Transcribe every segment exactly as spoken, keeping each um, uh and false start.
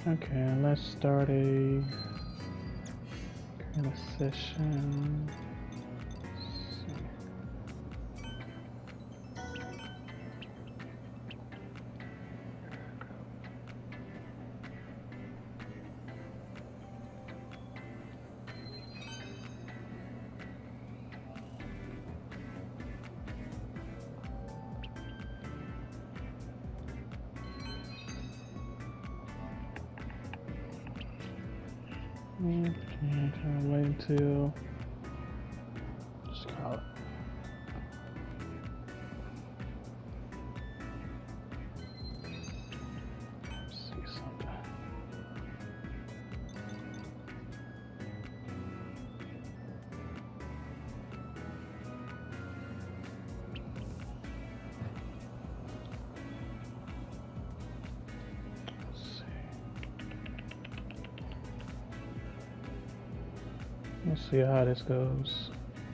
Okay, let's start a kind of session. Okay, I'm waiting till just call it. Let's see something. Let's see. Let's see how this goes.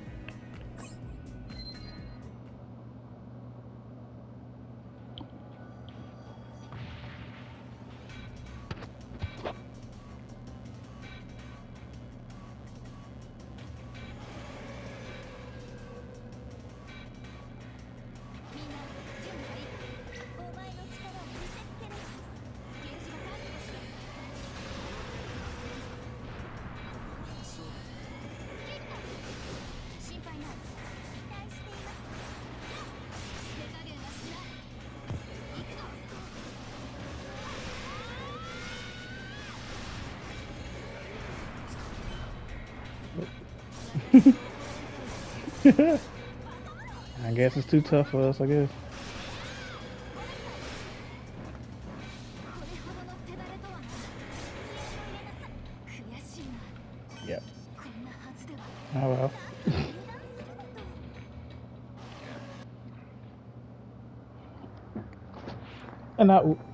I guess it's too tough for us, I guess. Yep. Oh well. And I